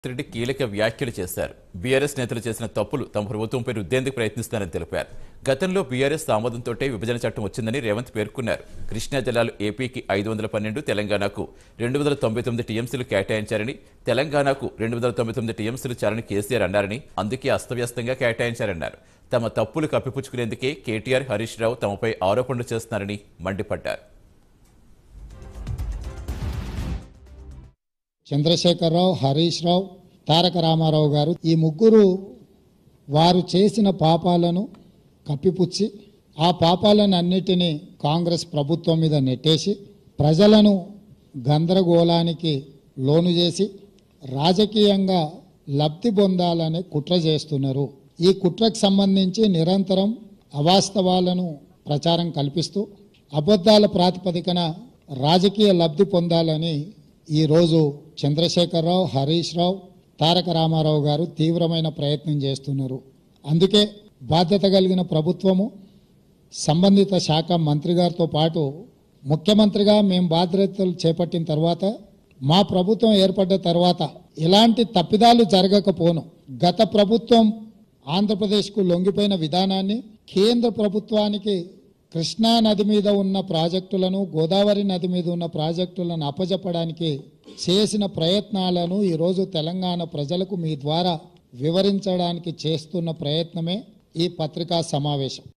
రెడ్డి కీలక వ్యాఖ్యలు చేశారు. బీఆర్ఎస్ నేతలు చేసిన తప్పులు తమ ప్రభుత్వంపై రుద్దేందుకు ప్రయత్నిస్తారని తెలిపారు. గతంలో బీఆర్ఎస్ ఆమోదంతోటే విభజన చట్టం వచ్చిందని రేవంత్ పేర్కొన్నారు. కృష్ణా జలాలు ఏపీకి 512, తెలంగాణకు 299 టీఎంసీలు కేటాయించారని, తెలంగాణకు 299 టీఎంసీలు చాలని కేసీఆర్ అన్నారని, అందుకే అస్తవ్యస్తంగా కేటాయించారన్నారు. తమ తప్పులు కప్పిపుచ్చుకునేందుకే కేటీఆర్, హరీష్ రావు తమపై ఆరోపణలు చేస్తున్నారని మండిపడ్డారు. చంద్రశేఖరరావు, హరీష్ రావు, తారక రామారావు గారు ఈ ముగ్గురు వారు చేసిన పాపాలను కప్పిపుచ్చి ఆ పాపాలను అన్నిటినీ కాంగ్రెస్ ప్రభుత్వం మీద నెట్టేసి ప్రజలను గందరగోళానికి లోను చేసి రాజకీయంగా లబ్ధి పొందాలనే కుట్ర చేస్తున్నారు. ఈ కుట్రకు సంబంధించి నిరంతరం అవాస్తవాలను ప్రచారం కల్పిస్తూ అబద్ధాల ప్రాతిపదికన రాజకీయ లబ్ధి పొందాలని ఈరోజు చంద్రశేఖరరావు, హరీష్ రావు, తారక రామారావు గారు తీవ్రమైన ప్రయత్నం చేస్తున్నారు. అందుకే బాధ్యత కలిగిన ప్రభుత్వము సంబంధిత శాఖ మంత్రి గారితో పాటు ముఖ్యమంత్రిగా మేము బాధ్యతలు చేపట్టిన తర్వాత మా ప్రభుత్వం ఏర్పడ్డ తర్వాత ఎలాంటి తప్పిదాలు జరగకపోను గత ప్రభుత్వం ఆంధ్రప్రదేశ్కు లొంగిపోయిన విధానాన్ని కేంద్ర ప్రభుత్వానికి కృష్ణా నది మీద ఉన్న ప్రాజెక్టులను, గోదావరి నది మీద ఉన్న ప్రాజెక్టులను అప్పజెప్పడానికి చేసిన ప్రయత్నాలను ఈరోజు తెలంగాణ ప్రజలకు మీ ద్వారా వివరించడానికి చేస్తున్న ప్రయత్నమే ఈ పత్రికా సమావేశం.